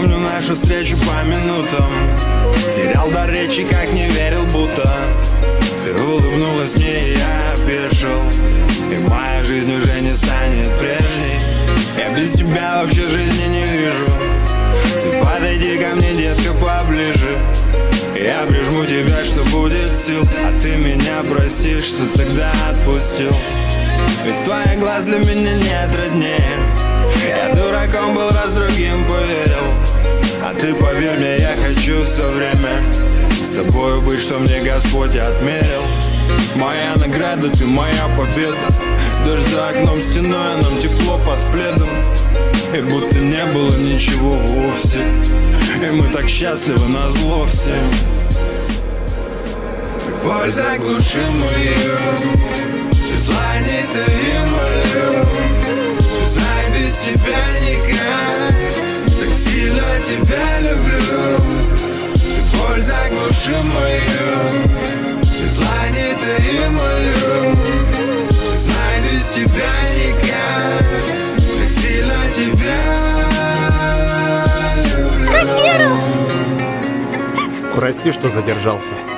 помню нашу встречу по минутам. Терял дар речи, как не верил, будто ты улыбнулась мне, и я опешил. И моя жизнь уже не станет прежней. Я без тебя вообще жизни не вижу. Ты подойди ко мне, детка, поближе. Я прижму тебя, что будет сил. А ты меня простишь, что тогда отпустил. Ведь твоих глаз для меня нет роднее. Я дураком был, раз другим поверил. А ты поверь мне, я хочу все время с тобою быть, что мне Господь отмерил. Моя награда, ты моя победа. Дождь за окном стеной, а нам тепло под пледом. И будто не было ничего вовсе. И мы так счастливы назло всем. Ты боль заглуши мою, желание твои молю. Знай, без тебя никак, так сильно тебя люблю. Ты боль заглуши мою, желание твои молю. Знай, без тебя никак, так сильно тебя люблю. Прости, что задержался.